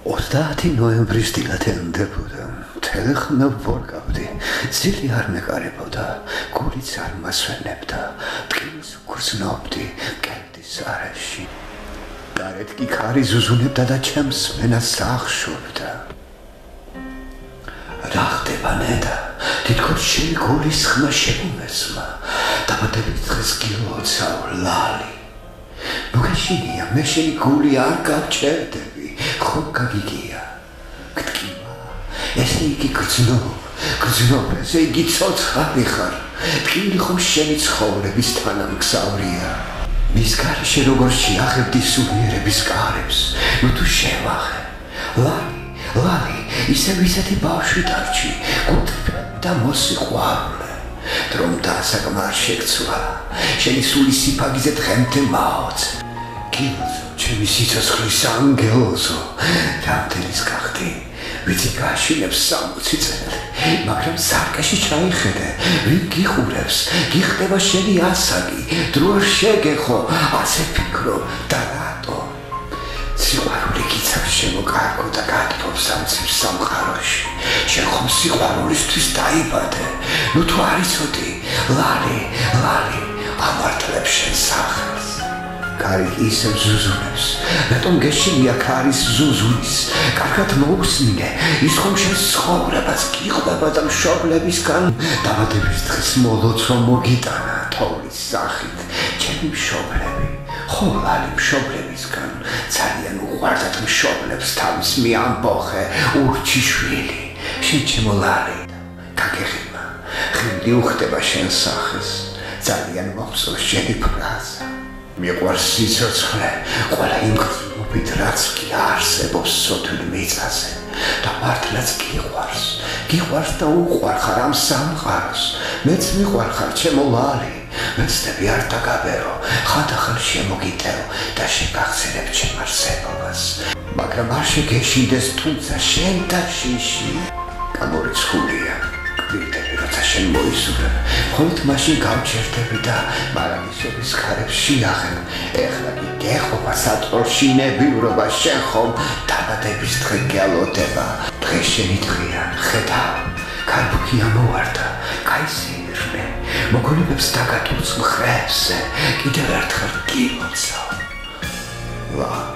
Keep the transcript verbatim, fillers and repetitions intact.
ოცდაათი ნოემბრის დილად ელმდებოდა. მთელი ხმը ვორკავდი. ძილი არ მეკარებოდა, გულიც არ მასვენებდა. ტკივილს ვგრძნობდი მკერდის არეში. გარეთ კი ქარი ზუზუნებდა და ჩემს მენას აღშობდა. რა ხდება ნედა? თითქოს შენი გულის ხმა შემომესმა. დაბადების დღეს გილოცავ ლალი. მოგეშინია, მე შენი გული არ გავჭერდები, ხომ გაგიგია? გტკივა, ესე იგი გრძნობ, გრძნობ, ესე იგი ცოცხალი ხარ. ტკივილი ხომ შენი ცხოვრების თანამგზავრია. მის გარეშე როგორ შეახებდი სულიერების კარებს, ნუ თუ შევახე. ლალი, ლალი, ისევ ისეთი ბავშვი დარჩი, გუთხრები და მოსიყვარულე. დრომ დასაკმა არ შეგცვალა, შენი სული სიფაგიზე დღემდე მაოცე. გილოცო, ჩემი სიცოცხლის ანგელოზო, რამდენის გახდი, ვიცი გაშინებს სამოცი წელი, მაგრამ სარკეში ჩაიხედე, ვინ გიხურებს, გიხდება შენი ასაკი, დრო არ შეგეხო, ასე ფიქრო და რატო? სიყვარული გიცავს შემოკარგო და გადფობს ამ ცივ სამყაროში. შენ ხომ სიყვარულისთვის დაიბადე, ნუ თუ არ იცოდი, ლალი, ლალი, ამართლებ შენ სახელს. ქარი ისევ ზუზუნებს, რატომ გეშინია ქარის ზუზუნის? კარგად მოусმინე, ის ხომ შენ ცხოვრებას გიყვება და მშობლებისგან დაბადების დღეს მოლოცვა მოგიტანა თოვლის სახით, ჩემი მშობლები. ხო, ლალი, მშობლებისგან ძალიან უყვარდათ მშობლებს თავის მიამბოხე ურჩიშვილი. შენ ჩემო ლალი, გაგეხიმა, ხილი უხდება შენ სახეს, ძალიან მოხსოვს შენი ფრაზა. მიყვარს სიცოცხლე, ყველა იმ გრძნობით, რაც კი არსებობს სოთულ მიწაზე და მართლაც გიყვარს, გიყვარს და უყვარხარ ამ სამყაროს. მეც მიყვარხარ, ჩემო ლალი, მეცდები არ დაგაბერო, ხანდახან შემოგიტევ და შეგახსენებ ჩემ არსებობას. მაგრამ არ შეგეშინდეს, თუმცა შენ და შიში გამორიცხულია. გვირდები, როცა შენ მოისურვებ, მხოლოდ მაშინ გავჩერდები და მარადისობის ქარებს შეახებ. ეხლა კი გეხობა საწყორში ნებივრობა, შენ ხომ დაბადების დღე გელოდება. დღე შენი დღეა, ხედავ, კარბუქი ამოვარდა, გაისეირნე, მოგონებებს დაგატულს მხრებზე, კიდევ ერთხელ გილოცავ. ლა